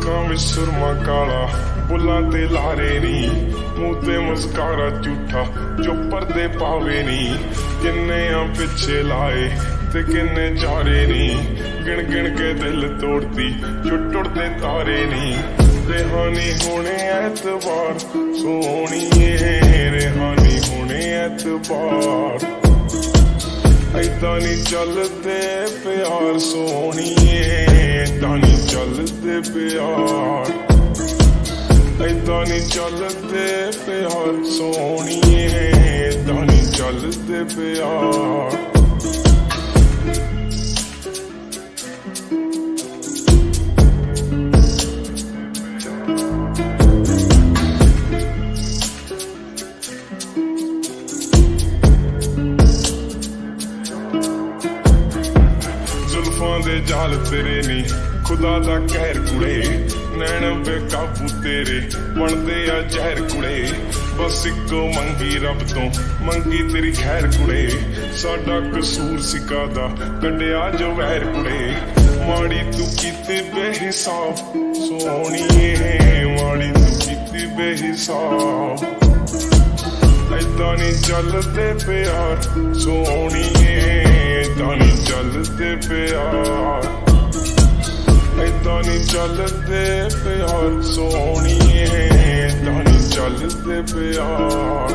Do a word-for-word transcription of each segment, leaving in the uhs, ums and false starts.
ਅੱਖਾਂ ਵਿੱਚ ਸੁਰਮਾ ਕਾਲਾ, ਬੁੱਲਾਂ ਤੇ ਲਾਰੇ ਨੀ, ਮੂੰਹ ਤੇ ਮੁਸਕਾਰਾ ਝੂਠਾ ਜੋ ਪਰਦੇ ਪਾਵੇ ਨੀ। ਕਿੰਨੇ ਆ ਪਿੱਛੇ ਲਾਏ ਤੇ ਕਿੰਨੇ ਚਾਰੇ ਨੀ, ਗਿਣ ਗਿਣ ਕੇ ਦਿਲ ਤੋੜਦੀ ਜੋ ਟੁੱਟਦੇ ਤਾਰੇ ਨੀ। ਰਿਹਾਨੀ ਹੋਣੇ ਐਤਵਾਰ ਸੋਹਣੀਏ, ਰਿਹਾਨੀ ਹੋਣੇ ਐਤਵਾਰ। ਏਦਾਂ ਨੀ ਚੱਲਦੇ ਪਿਆਰ ਸੋਹਣੀਏ, ਏਦਾਂ ਨੀ ਚੱਲਦੇ ਪਿਆਰ। ਏਦਾਂ ਨੀ ਚੱਲਦੇ ਪਿਆਰ ਸੋਹਣੀਏ, ਏਦਾਂ ਨੀ ਚੱਲਦੇ ਪਿਆਰ। ਜ਼ੁਲਫਾਂ ਦੇ ਜਾਲ ਤੇਰੇ ਨੀ, ਖੁਦਾ ਦਾ ਕਹਿਰ ਕੁੜੇ। ਨੈਣ ਬੇਕਾਬੂ ਤੇਰੇ ਬਣਦੇ ਆ ਜ਼ਹਿਰ ਕੁੜੇ। ਬਸ ਇੱਕੋ ਮੰਗੀ ਰੱਬ ਤੋਂ, ਮੰਗੀ ਤੇਰੀ ਖੈਰ ਕੁੜੇ। ਸਾਡਾ ਕਸੂਰ ਸੀ ਕਾਹਦਾ, ਕੱਢਿਆ ਜੋ ਵੈਰ ਕੁੜੇ। ਮਾੜੀ ਤੂੰ ਕੀਤੀ ਬੇਹਿਸਾਬ ਸੋਹਣੀਏ, ਮਾੜੀ ਤੂੰ ਕੀਤੀ ਬੇਹਿਸਾਬ। ਏਦਾਂ ਨੀ ਚੱਲਦੇ ਪਿਆਰ ਸੋਹਣੀਏ, ਏਦਾਂ ਨੀ ਚੱਲਦੇ ਪਿਆਰ। ਏਦਾਂ ਨੀ ਚੱਲਦੇ ਪਿਆਰ ਸੋਹਣੀਏ, ਏਦਾਂ ਨੀ ਚੱਲਦੇ ਪਿਆਰ।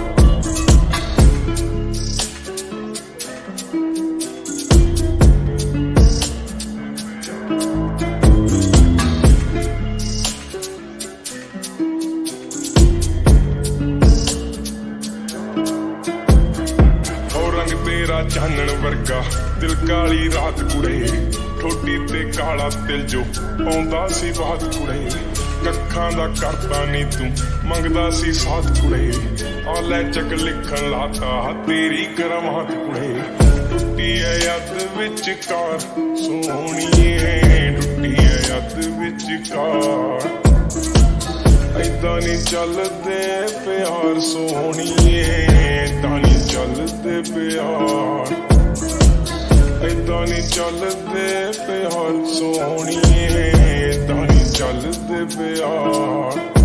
ਤੇਰਾ ਚਾਨਣ ਵਰਗਾ ਦਿਲ ਕਾਲੀ ਰਾਤ ਕੁੜੇ। ਠੋਡੀ ਤੇ ਕਾਲਾ ਤਿਲ ਜੋ ਪਾਉਂਦਾ ਸੀ ਬਾਤ ਕੁੜੇ। ਕੱਖਾਂ ਦਾ ਕਰਦਾ ਨੀ ਤੂੰ ਮੰਗਦਾ ਸੀ ਸਾਥ ਕੁੜੇ। ਆ ਲੈ ਚੱਕ ਲਿਖਣ ਲਾਤਾ ਤੇਰੀ ਕਰਾਮਾਤ ਕੁੜੇ। ਟੁੱਟੀ ਐ ਯੱਦ ਵਿਚਕਾਰ ਸੋਹਣੀਏ, ਟੁੱਟੀ ਐ ਯੱਦ ਵਿਚਕਾਰ। ਏਦਾਂ ਨੀ ਚੱਲਦੇ ਪਿਆਰ ਸੋਹਣੀਏ, ਏਦਾਂ ਨੀ ਚੱਲਦੇ ਪਿਆਰ। ਏਦਾਂ ਨੀ ਚੱਲਦੇ ਪਿਆਰ ਸੋਹਣੀਏ, ਏਦਾਂ ਨੀ ਚੱਲਦੇ ਪਿਆਰ।